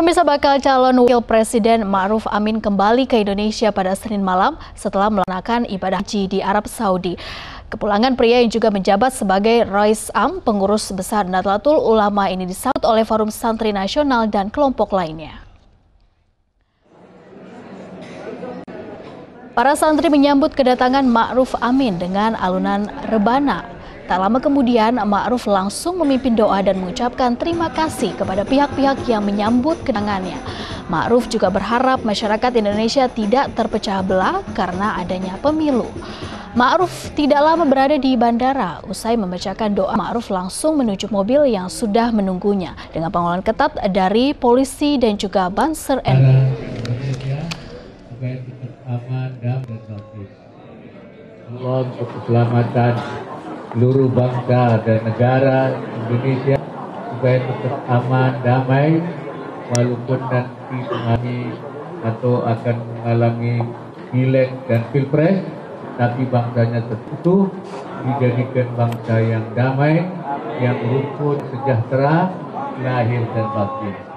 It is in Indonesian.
Pemirsa, bakal calon Wakil Presiden Ma'ruf Amin kembali ke Indonesia pada Senin malam setelah melaksanakan ibadah haji di Arab Saudi. Kepulangan pria yang juga menjabat sebagai Rais Am, pengurus besar Nahdlatul Ulama ini disambut oleh Forum Santri Nasional dan kelompok lainnya. Para santri menyambut kedatangan Ma'ruf Amin dengan alunan rebana. Tak lama kemudian, Ma'ruf langsung memimpin doa dan mengucapkan terima kasih kepada pihak-pihak yang menyambut kedatangannya. Ma'ruf juga berharap masyarakat Indonesia tidak terpecah belah karena adanya pemilu. Ma'ruf tidak lama berada di bandara. Usai membacakan doa, Ma'ruf langsung menuju mobil yang sudah menunggunya dengan pengawalan ketat dari polisi dan juga Banser NU. Aman, damai, dan tertib. Allah untuk keselamatan seluruh bangsa dan negara Indonesia supaya tetap aman, damai, walaupun nanti mengalami atau akan mengalami pileg dan pilpres, tapi bangsanya tertutup dijadikan bangsa yang damai, yang rukun, sejahtera, lahir dan batin.